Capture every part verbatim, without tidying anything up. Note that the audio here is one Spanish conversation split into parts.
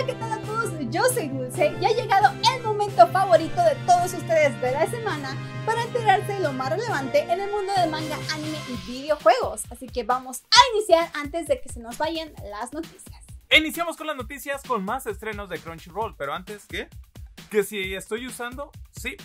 Hola, ¿qué tal a todos? Yo soy Dulce y ha llegado el momento favorito de todos ustedes de la semana para enterarse de lo más relevante en el mundo del manga, anime y videojuegos. Así que vamos a iniciar antes de que se nos vayan las noticias. Iniciamos con las noticias con más estrenos de Crunchyroll, pero antes, ¿qué? Que si estoy usando, sí,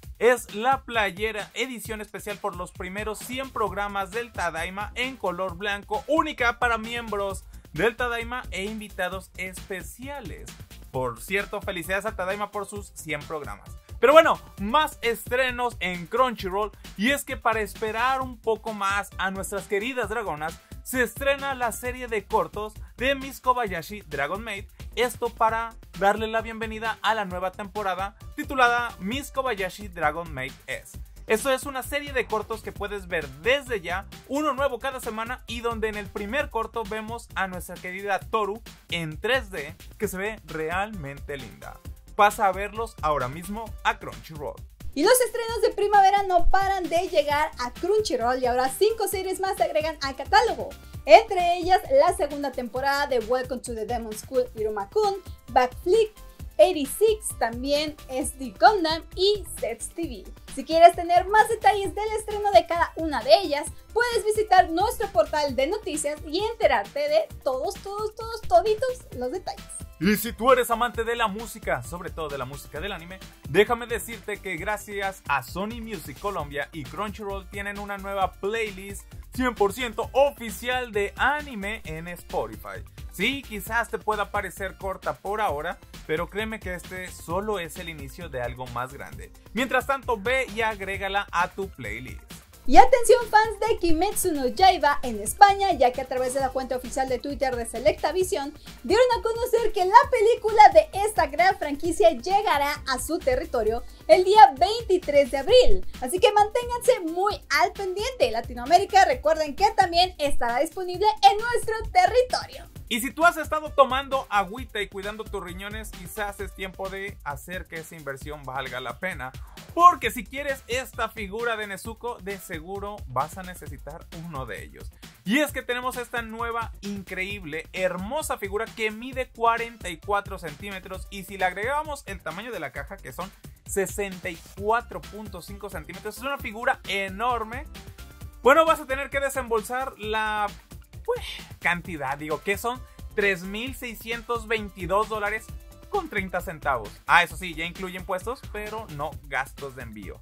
es la playera edición especial por los primeros cien programas del Tadaima en color blanco, única para miembros del Tadaima e invitados especiales. Por cierto, felicidades a Tadaima por sus cien programas. Pero bueno, más estrenos en Crunchyroll, y es que para esperar un poco más a nuestras queridas dragonas, se estrena la serie de cortos de Miss Kobayashi Dragon Maid. Esto para darle la bienvenida a la nueva temporada titulada Miss Kobayashi Dragon Maid S. Esto es una serie de cortos que puedes ver desde ya, uno nuevo cada semana, y donde en el primer corto vemos a nuestra querida Toru en tres D, que se ve realmente linda. Pasa a verlos ahora mismo a Crunchyroll. Y los estrenos de primavera no paran de llegar a Crunchyroll, y ahora cinco series más se agregan al catálogo. Entre ellas la segunda temporada de Welcome to the Demon School Iruma-kun, Backflip, ochenta y seis, también S D Gundam y Sets T V. Si quieres tener más detalles del estreno de cada una de ellas, puedes visitar nuestro portal de noticias y enterarte de todos, todos, todos, toditos los detalles. Y si tú eres amante de la música, sobre todo de la música del anime, déjame decirte que gracias a Sony Music Colombia y Crunchyroll tienen una nueva playlist cien por ciento oficial de anime en Spotify. Sí, quizás te pueda parecer corta por ahora, pero créeme que este solo es el inicio de algo más grande. Mientras tanto, ve y agrégala a tu playlist. Y atención fans de Kimetsu no Yaiba en España, ya que a través de la cuenta oficial de Twitter de Selecta Visión dieron a conocer que la película de esta gran franquicia llegará a su territorio el día veintitrés de abril. Así que manténganse muy al pendiente. Latinoamérica, recuerden que también estará disponible en nuestro territorio. Y si tú has estado tomando agüita y cuidando tus riñones, quizás es tiempo de hacer que esa inversión valga la pena. Porque si quieres esta figura de Nezuko, de seguro vas a necesitar uno de ellos. Y es que tenemos esta nueva, increíble, hermosa figura que mide cuarenta y cuatro centímetros. Y si le agregamos el tamaño de la caja, que son sesenta y cuatro punto cinco centímetros, es una figura enorme. Bueno, vas a tener que desembolsar la... pues, cantidad, digo que son tres mil seiscientos veintidós dólares con treinta centavos. Ah, eso sí, ya incluye impuestos, pero no gastos de envío.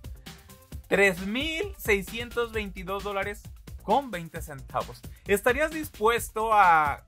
tres mil seiscientos veintidós dólares con veinte centavos. ¿Estarías dispuesto a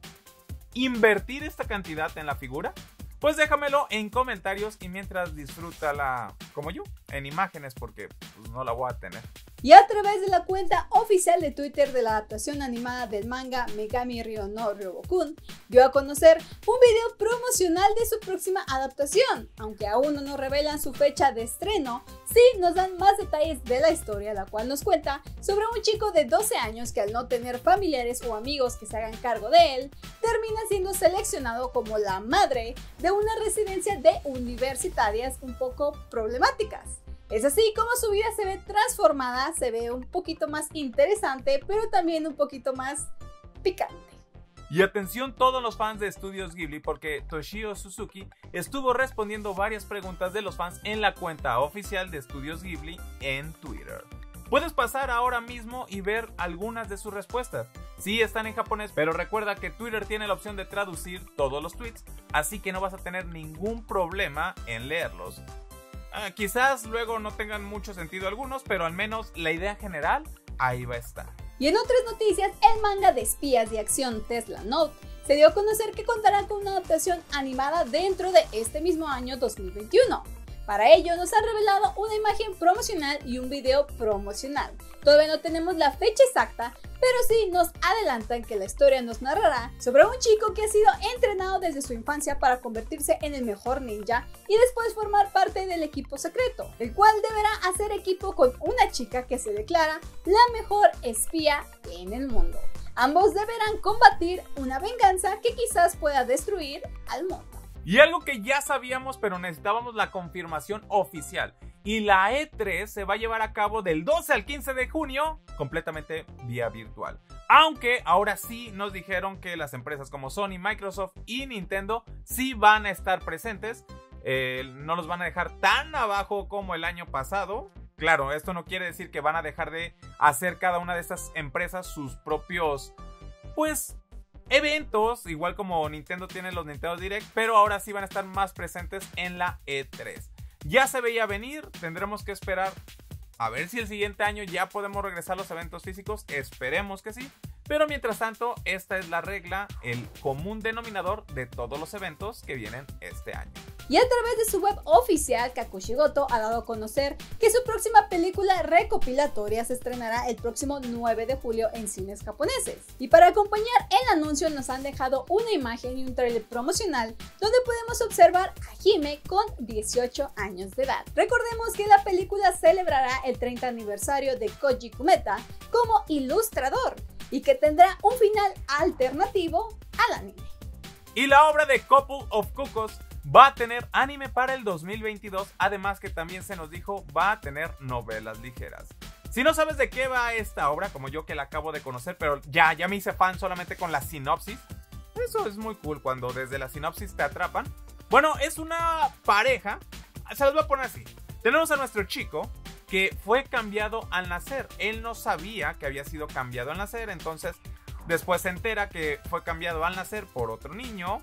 invertir esta cantidad en la figura? Pues déjamelo en comentarios, y mientras disfrútala como yo, en imágenes, porque pues, no la voy a tener. Y a través de la cuenta oficial de Twitter de la adaptación animada del manga Megami Ryo no Ryobokun, dio a conocer un video promocional de su próxima adaptación. Aunque aún no nos revelan su fecha de estreno, sí nos dan más detalles de la historia, la cual nos cuenta sobre un chico de doce años que, al no tener familiares o amigos que se hagan cargo de él, termina siendo seleccionado como la madre de una residencia de universitarias un poco problemáticas. Es así como su vida se ve transformada, se ve un poquito más interesante, pero también un poquito más picante. Y atención todos los fans de Estudios Ghibli, porque Toshio Suzuki estuvo respondiendo varias preguntas de los fans en la cuenta oficial de Estudios Ghibli en Twitter. Puedes pasar ahora mismo y ver algunas de sus respuestas. Sí, están en japonés, pero recuerda que Twitter tiene la opción de traducir todos los tweets, así que no vas a tener ningún problema en leerlos. Ah, quizás luego no tengan mucho sentido algunos, pero al menos la idea general ahí va a estar. Y en otras noticias, el manga de espías de acción Tesla Note se dio a conocer que contará con una adaptación animada dentro de este mismo año dos mil veintiuno. Para ello nos han revelado una imagen promocional y un video promocional. Todavía no tenemos la fecha exacta, pero sí nos adelantan que la historia nos narrará sobre un chico que ha sido entrenado desde su infancia para convertirse en el mejor ninja y después formar parte del equipo secreto, el cual deberá hacer equipo con una chica que se declara la mejor espía en el mundo. Ambos deberán combatir una venganza que quizás pueda destruir al mundo. Y algo que ya sabíamos, pero necesitábamos la confirmación oficial, y la E tres se va a llevar a cabo del doce al quince de junio completamente vía virtual. Aunque ahora sí nos dijeron que las empresas como Sony, Microsoft y Nintendo sí van a estar presentes. Eh, no los van a dejar tan abajo como el año pasado. Claro, esto no quiere decir que van a dejar de hacer cada una de estas empresas sus propios, pues, eventos, igual como Nintendo tiene los Nintendo Direct, pero ahora sí van a estar más presentes en la E tres. Ya se veía venir, tendremos que esperar a ver si el siguiente año ya podemos regresar a los eventos físicos, esperemos que sí. Pero mientras tanto, esta es la regla, el común denominador de todos los eventos que vienen este año. Y a través de su web oficial, Kakushi Goto ha dado a conocer que su próxima película recopilatoria se estrenará el próximo nueve de julio en cines japoneses. Y para acompañar el anuncio nos han dejado una imagen y un trailer promocional donde podemos observar a Hime con dieciocho años de edad. Recordemos que la película celebrará el treinta aniversario de Koji Kumeta como ilustrador y que tendrá un final alternativo al anime. Y la obra de Couple of Cuckoos va a tener anime para el dos mil veintidós, además que también se nos dijo va a tener novelas ligeras. Si no sabes de qué va esta obra, como yo que la acabo de conocer, pero ya, ya me hice fan solamente con la sinopsis, eso es muy cool cuando desde la sinopsis te atrapan. Bueno, es una pareja, se los voy a poner así. Tenemos a nuestro chico que fue cambiado al nacer. Él no sabía que había sido cambiado al nacer, entonces después se entera que fue cambiado al nacer por otro niño.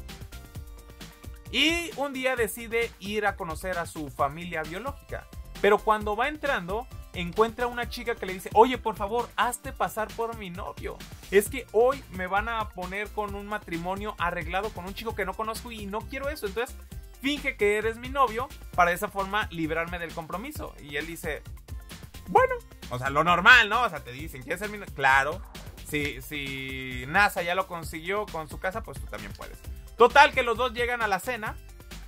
Y un día decide ir a conocer a su familia biológica. Pero cuando va entrando, encuentra una chica que le dice: oye, por favor, hazte pasar por mi novio. Es que hoy me van a poner con un matrimonio arreglado con un chico que no conozco y no quiero eso. Entonces finge que eres mi novio para de esa forma librarme del compromiso. Y él dice: bueno, o sea, lo normal, ¿no? O sea, te dicen, ¿quieres ser mi novio? Claro, si, si NASA ya lo consiguió con su casa, pues tú también puedes. Total, que los dos llegan a la cena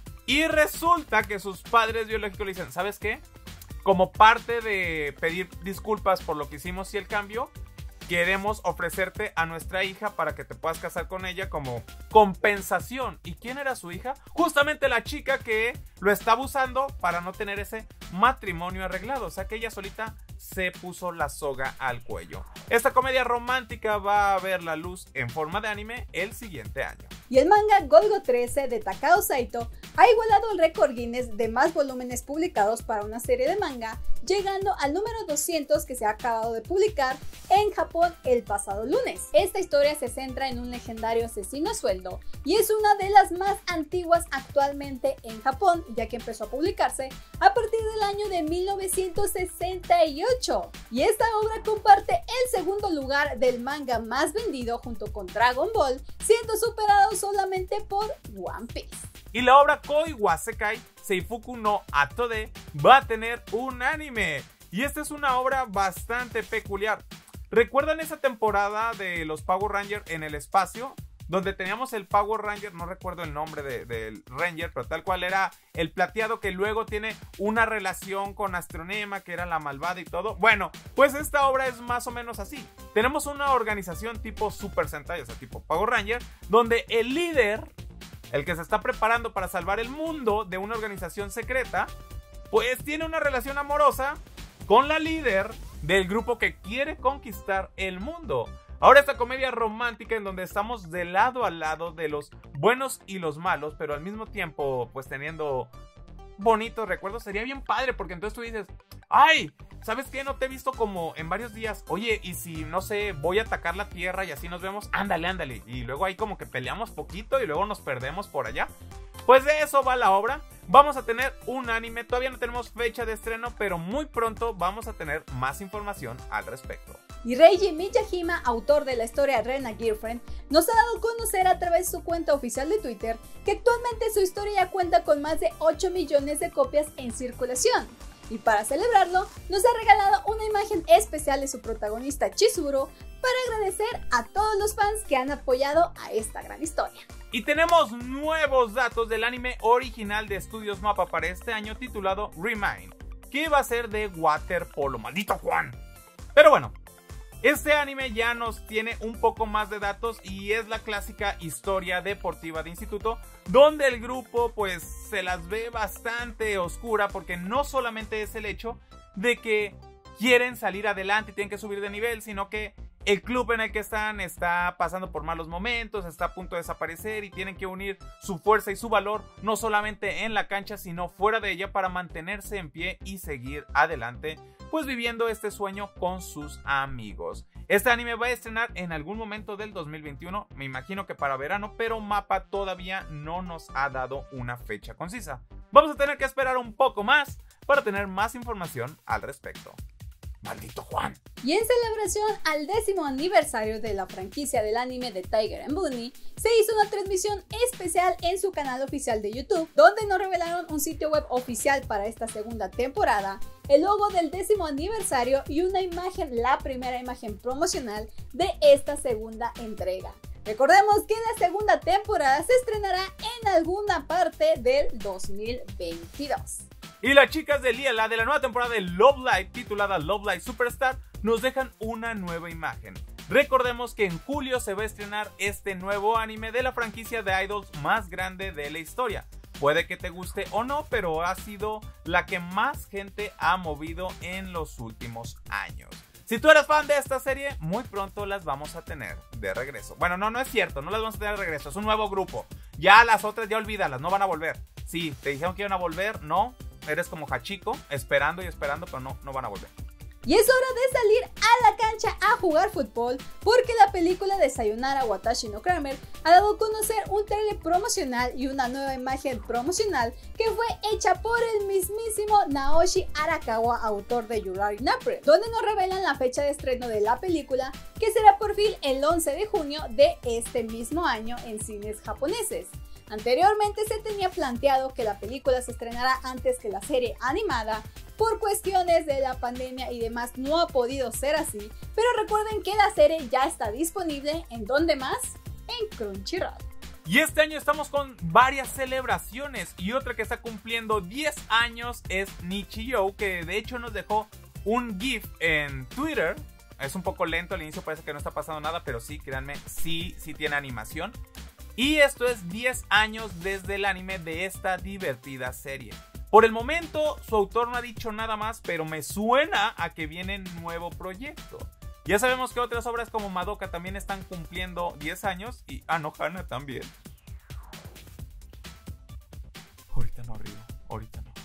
y resulta que sus padres biológicos le dicen: ¿sabes qué? Como parte de pedir disculpas por lo que hicimos y el cambio, queremos ofrecerte a nuestra hija para que te puedas casar con ella como compensación. ¿Y quién era su hija? Justamente la chica que lo está abusando para no tener ese matrimonio arreglado. O sea que ella solita se puso la soga al cuello. Esta comedia romántica va a ver la luz en forma de anime el siguiente año. Y el manga Golgo trece de Takao Saito ha igualado el récord Guinness de más volúmenes publicados para una serie de manga, llegando al número doscientos que se ha acabado de publicar en Japón el pasado lunes. Esta historia se centra en un legendario asesino a sueldo y es una de las más antiguas actualmente en Japón, ya que empezó a publicarse a partir del año de mil novecientos sesenta y ocho. Y esta obra comparte el segundo lugar del manga más vendido junto con Dragon Ball, siendo superado solamente por One Piece. Y la obra Koi wa Sekai Seifuku no Atode va a tener un anime. Y esta es una obra bastante peculiar. ¿Recuerdan esa temporada de los Power Rangers en el espacio? Donde teníamos el Power Ranger, no recuerdo el nombre de, del Ranger, pero tal cual era el plateado que luego tiene una relación con Astronema, que era la malvada y todo. Bueno, pues esta obra es más o menos así. Tenemos una organización tipo Super Sentai, o sea, tipo Power Ranger, donde el líder, el que se está preparando para salvar el mundo de una organización secreta, pues tiene una relación amorosa con la líder del grupo que quiere conquistar el mundo. Ahora esta comedia romántica en donde estamos de lado a lado de los buenos y los malos, pero al mismo tiempo pues teniendo bonitos recuerdos, sería bien padre, porque entonces tú dices: ¡ay! ¿Sabes qué? No te he visto como en varios días. Oye, y si, no sé, voy a atacar la tierra y así nos vemos, ándale, ándale. Y luego ahí como que peleamos poquito y luego nos perdemos por allá. Pues de eso va la obra. Vamos a tener un anime, todavía no tenemos fecha de estreno, pero muy pronto vamos a tener más información al respecto. Y Reiji Miyajima, autor de la historia Rena Girlfriend, nos ha dado a conocer a través de su cuenta oficial de Twitter que actualmente su historia ya cuenta con más de ocho millones de copias en circulación. Y para celebrarlo, nos ha regalado una imagen especial de su protagonista Chizuru para agradecer a todos los fans que han apoyado a esta gran historia. Y tenemos nuevos datos del anime original de Estudios Mapa para este año titulado Remind, que va a ser de waterpolo. ¡Maldito Juan! Pero bueno, Este anime ya nos tiene un poco más de datos y es la clásica historia deportiva de instituto, donde el grupo pues se las ve bastante oscura, porque no solamente es el hecho de que quieren salir adelante y tienen que subir de nivel, sino que el club en el que están está pasando por malos momentos, está a punto de desaparecer y tienen que unir su fuerza y su valor no solamente en la cancha sino fuera de ella para mantenerse en pie y seguir adelante, pues viviendo este sueño con sus amigos. Este anime va a estrenar en algún momento del dos mil veintiuno, me imagino que para verano, pero Mappa todavía no nos ha dado una fecha concisa. Vamos a tener que esperar un poco más para tener más información al respecto. ¡Maldito Juan! Y en celebración al décimo aniversario de la franquicia del anime de Tiger and Bunny, se hizo una transmisión especial en su canal oficial de YouTube, donde nos revelaron un sitio web oficial para esta segunda temporada, el logo del décimo aniversario y una imagen, la primera imagen promocional de esta segunda entrega. Recordemos que la segunda temporada se estrenará en alguna parte del dos mil veintidós. Y las chicas de Liela de la nueva temporada de Love Live, titulada Love Live Superstar, nos dejan una nueva imagen. Recordemos que en julio se va a estrenar este nuevo anime de la franquicia de idols más grande de la historia. Puede que te guste o no, pero ha sido la que más gente ha movido en los últimos años. Si tú eres fan de esta serie, muy pronto las vamos a tener de regreso. Bueno, no, no es cierto, no las vamos a tener de regreso, es un nuevo grupo. Ya las otras ya olvídalas, no van a volver. Sí, te dijeron que iban a volver, no. Eres como Hachiko, esperando y esperando, pero no, no van a volver. Y es hora de salir a la cancha a jugar fútbol, porque la película de Sayonara Watashi no Kramer ha dado a conocer un trailer promocional y una nueva imagen promocional que fue hecha por el mismísimo Naoshi Arakawa, autor de Yurari in April, donde nos revelan la fecha de estreno de la película, que será por fin el once de junio de este mismo año en cines japoneses. Anteriormente se tenía planteado que la película se estrenara antes que la serie animada. Por cuestiones de la pandemia y demás no ha podido ser así, pero recuerden que la serie ya está disponible en ¿dónde más? En Crunchyroll. Y este año estamos con varias celebraciones y otra que está cumpliendo diez años es Nichijou, que de hecho nos dejó un GIF en Twitter. Es un poco lento al inicio, parece que no está pasando nada, pero sí, créanme, sí, sí tiene animación. Y esto es diez años desde el anime de esta divertida serie. Por el momento, su autor no ha dicho nada más, pero me suena a que viene nuevo proyecto. Ya sabemos que otras obras como Madoka también están cumpliendo diez años y Anohana también. Ahorita no, Ryo, ahorita no.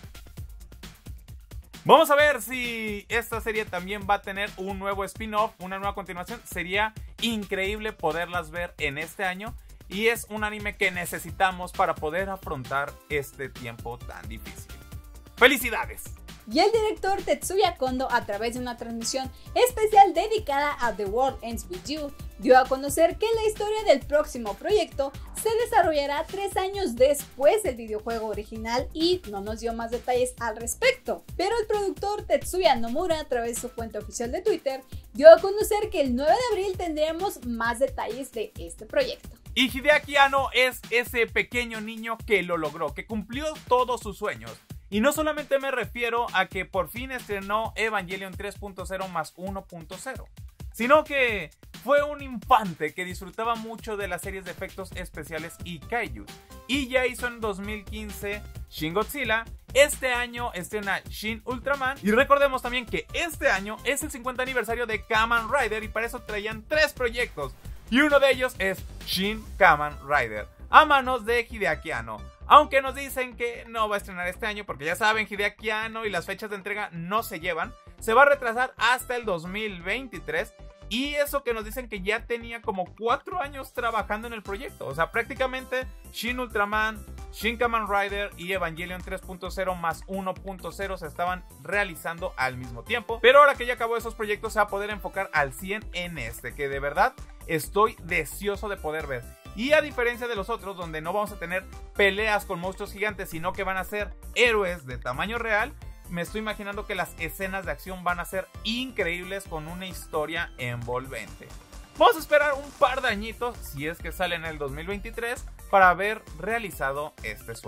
Vamos a ver si esta serie también va a tener un nuevo spin-off, una nueva continuación. Sería increíble poderlas ver en este año. Y es un anime que necesitamos para poder afrontar este tiempo tan difícil. ¡Felicidades! Y el director Tetsuya Kondo, a través de una transmisión especial dedicada a The World Ends With You, dio a conocer que la historia del próximo proyecto se desarrollará tres años después del videojuego original y no nos dio más detalles al respecto. Pero el productor Tetsuya Nomura, a través de su cuenta oficial de Twitter, dio a conocer que el nueve de abril tendremos más detalles de este proyecto. Y Hideaki Anno es ese pequeño niño que lo logró, que cumplió todos sus sueños. Y no solamente me refiero a que por fin estrenó Evangelion tres punto cero más uno punto cero, sino que fue un infante que disfrutaba mucho de las series de efectos especiales y kaiju. Y ya hizo en dos mil quince Shin Godzilla, este año estrena Shin Ultraman. Y recordemos también que este año es el cincuenta aniversario de Kamen Rider y para eso traían tres proyectos. Y uno de ellos es Shin Kamen Rider, a manos de Hideaki Anno. Aunque nos dicen que no va a estrenar este año, porque ya saben, Hideaki Anno y las fechas de entrega no se llevan. Se va a retrasar hasta el dos mil veintitrés. Y eso que nos dicen que ya tenía como cuatro años trabajando en el proyecto. O sea, prácticamente Shin Ultraman, Shin Kamen Rider y Evangelion tres punto cero más uno punto cero se estaban realizando al mismo tiempo. Pero ahora que ya acabó esos proyectos se va a poder enfocar al cien en este, que de verdad estoy deseoso de poder ver. Y a diferencia de los otros, donde no vamos a tener peleas con monstruos gigantes, sino que van a ser héroes de tamaño real, me estoy imaginando que las escenas de acción van a ser increíbles con una historia envolvente. Vamos a esperar un par de añitos, si es que sale en el dos mil veintitrés, para haber realizado este sueño. Y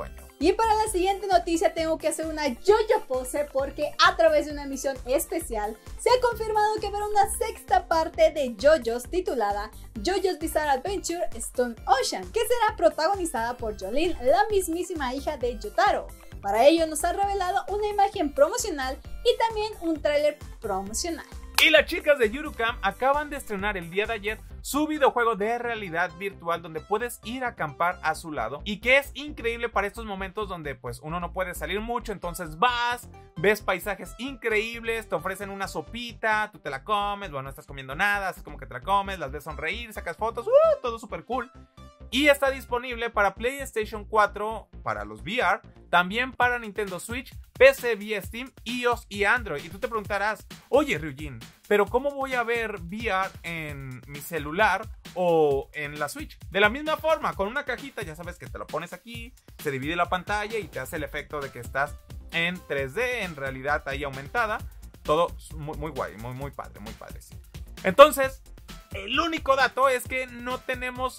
Y para la siguiente noticia tengo que hacer una yo-yo pose porque a través de una emisión especial se ha confirmado que habrá una sexta parte de JoJo's titulada JoJo's Bizarre Adventure Stone Ocean, que será protagonizada por Jolyne, la mismísima hija de Jotaro. Para ello nos ha revelado una imagen promocional y también un tráiler promocional. Y las chicas de Yurukam acaban de estrenar el día de ayer su videojuego de realidad virtual donde puedes ir a acampar a su lado y que es increíble para estos momentos donde pues uno no puede salir mucho, entonces vas, ves paisajes increíbles, te ofrecen una sopita, tú te la comes, bueno, no estás comiendo nada, es como que te la comes, las ves sonreír, sacas fotos, ¡uh! Todo súper cool. Y está disponible para PlayStation cuatro, para los V R, también para Nintendo Switch, P C vía Steam, iOS y Android. Y tú te preguntarás, oye Ryujin, ¿pero cómo voy a ver V R en mi celular o en la Switch? De la misma forma, con una cajita, ya sabes que te lo pones aquí, se divide la pantalla y te hace el efecto de que estás en tres D, en realidad ahí aumentada. Todo muy, muy guay, muy, muy padre, muy padre, sí. Entonces, el único dato es que no tenemos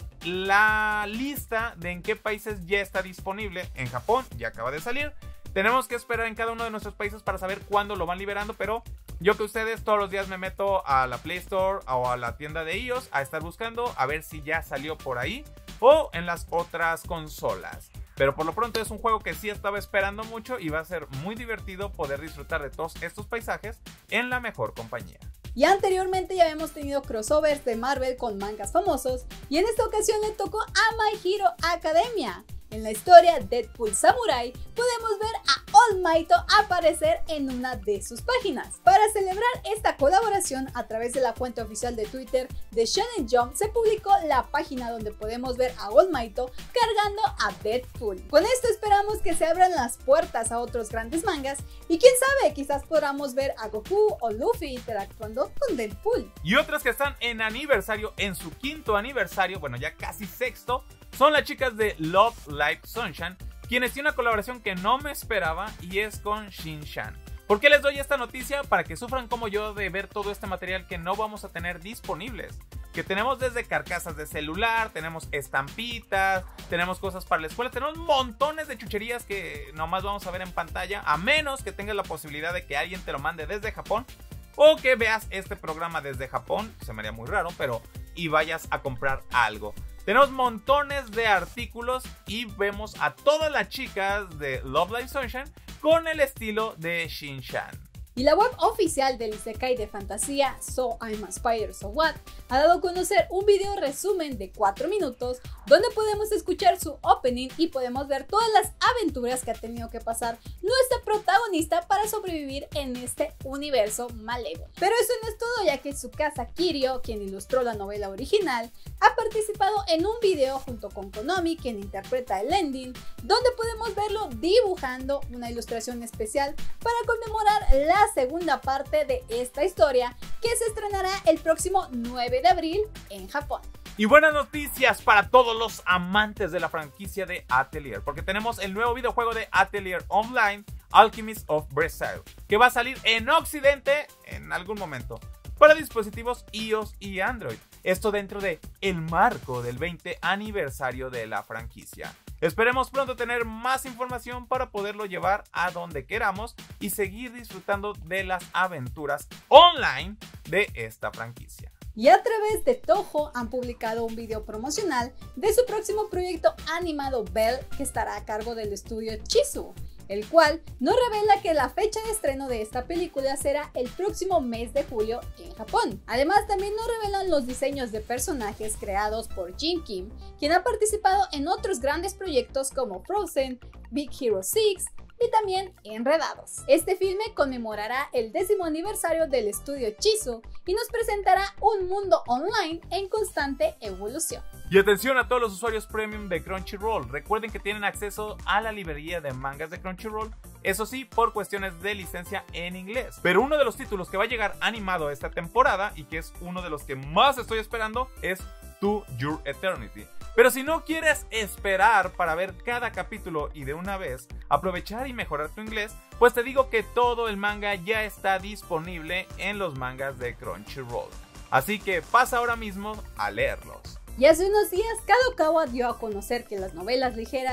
la lista de en qué países ya está disponible. En Japón ya acaba de salir. Tenemos que esperar en cada uno de nuestros países para saber cuándo lo van liberando, pero yo que ustedes todos los días me meto a la Play Store o a la tienda de iOS a estar buscando a ver si ya salió por ahí o en las otras consolas. Pero por lo pronto es un juego que sí estaba esperando mucho y va a ser muy divertido poder disfrutar de todos estos paisajes en la mejor compañía. Y anteriormente ya habíamos tenido crossovers de Marvel con mangas famosos y en esta ocasión le tocó a My Hero Academia. En la historia Deadpool Samurai podemos ver a All Might aparecer en una de sus páginas. Para celebrar esta colaboración a través de la cuenta oficial de Twitter de Shonen Jump se publicó la página donde podemos ver a All Might cargando a Deadpool. Con esto esperamos que se abran las puertas a otros grandes mangas y quién sabe, quizás podamos ver a Goku o Luffy interactuando con Deadpool. Y otras que están en aniversario, en su quinto aniversario, bueno ya casi sexto, son las chicas de Love Live Sunshine, quienes tienen una colaboración que no me esperaba y es con Shin-chan. ¿Por qué les doy esta noticia? Para que sufran como yo de ver todo este material que no vamos a tener disponibles. Que tenemos desde carcasas de celular, tenemos estampitas, tenemos cosas para la escuela, tenemos montones de chucherías que nomás vamos a ver en pantalla, a menos que tengas la posibilidad de que alguien te lo mande desde Japón o que veas este programa desde Japón, se me haría muy raro, pero y vayas a comprar algo. Tenemos montones de artículos y vemos a todas las chicas de Love Live Sunshine con el estilo de Shin-chan. Y la web oficial del isekai de fantasía So I'm a Spider So What ha dado a conocer un video resumen de cuatro minutos donde podemos escuchar su opening y podemos ver todas las aventuras que ha tenido que pasar nuestra protagonista para sobrevivir en este universo malévolo. Pero eso no es todo, ya que Tsukasa Kirio, quien ilustró la novela original, ha participado en un video junto con Konomi, quien interpreta el ending, donde podemos verlo dibujando una ilustración especial para conmemorar la segunda parte de esta historia que se estrenará el próximo nueve de abril en Japón. Y buenas noticias para todos los amantes de la franquicia de Atelier, porque tenemos el nuevo videojuego de Atelier Online, Alchemist of Versailles, que va a salir en Occidente en algún momento para dispositivos iOS y Android. Esto dentro de el marco del veinte aniversario de la franquicia. Esperemos pronto tener más información para poderlo llevar a donde queramos y seguir disfrutando de las aventuras online de esta franquicia. Y a través de Toho han publicado un video promocional de su próximo proyecto animado Bell, que estará a cargo del estudio Chizu, el cual nos revela que la fecha de estreno de esta película será el próximo mes de julio en Japón. Además, también nos revelan los diseños de personajes creados por Jin Kim, quien ha participado en otros grandes proyectos como Frozen, Big Hero seis y también Enredados. Este filme conmemorará el décimo aniversario del estudio Chizu y nos presentará un mundo online en constante evolución. Y atención a todos los usuarios premium de Crunchyroll, recuerden que tienen acceso a la librería de mangas de Crunchyroll, eso sí, por cuestiones de licencia en inglés. Pero uno de los títulos que va a llegar animado esta temporada y que es uno de los que más estoy esperando es To Your Eternity. Pero si no quieres esperar para ver cada capítulo y de una vez aprovechar y mejorar tu inglés, pues te digo que todo el manga ya está disponible en los mangas de Crunchyroll. Así que pasa ahora mismo a leerlos. Y hace unos días Kadokawa dio a conocer que las novelas ligeras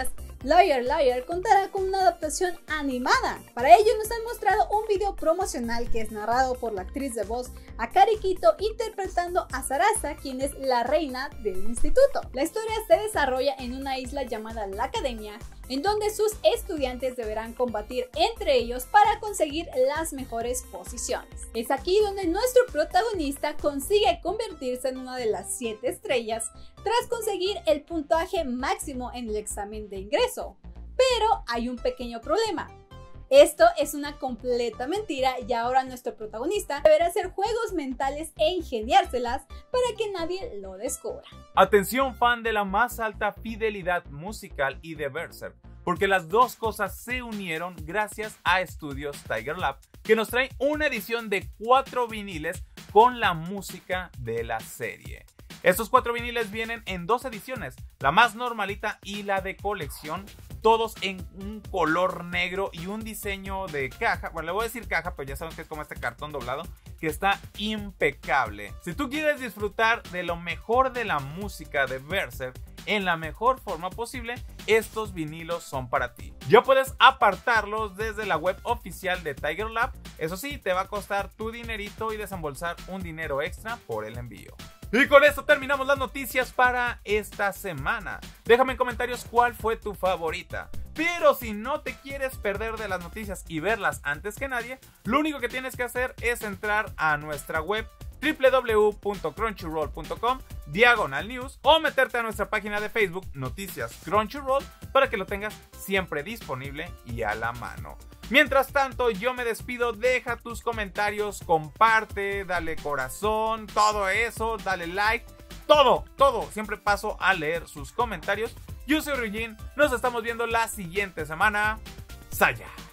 Liar Liar contará con una adaptación animada. Para ello nos han mostrado un video promocional que es narrado por la actriz de voz Akari Kito interpretando a Sarasa, quien es la reina del instituto. La historia se desarrolla en una isla llamada La Academia, en donde sus estudiantes deberán combatir entre ellos para conseguir las mejores posiciones. Es aquí donde nuestro protagonista consigue convertirse en una de las siete estrellas tras conseguir el puntaje máximo en el examen de ingreso. Pero hay un pequeño problema. Esto es una completa mentira y ahora nuestro protagonista deberá hacer juegos mentales e ingeniárselas para que nadie lo descubra. Atención fan de la más alta fidelidad musical y de Berserk, porque las dos cosas se unieron gracias a Estudios Tiger Lab, que nos trae una edición de cuatro viniles con la música de la serie. Estos cuatro viniles vienen en dos ediciones, la más normalita y la de colección, todos en un color negro y un diseño de caja. Bueno, le voy a decir caja, pero ya saben que es como este cartón doblado, que está impecable. Si tú quieres disfrutar de lo mejor de la música de Berserk en la mejor forma posible, estos vinilos son para ti. Ya puedes apartarlos desde la web oficial de Tiger Lab. Eso sí, te va a costar tu dinerito y desembolsar un dinero extra por el envío. Y con esto terminamos las noticias para esta semana. Déjame en comentarios cuál fue tu favorita. Pero si no te quieres perder de las noticias y verlas antes que nadie, lo único que tienes que hacer es entrar a nuestra web w w w punto crunchyroll punto com diagonal news o meterte a nuestra página de Facebook Noticias Crunchyroll para que lo tengas siempre disponible y a la mano. Mientras tanto, yo me despido, deja tus comentarios, comparte, dale corazón, todo eso, dale like, todo, todo, siempre paso a leer sus comentarios. Yo soy Ryujin, nos estamos viendo la siguiente semana. Saya.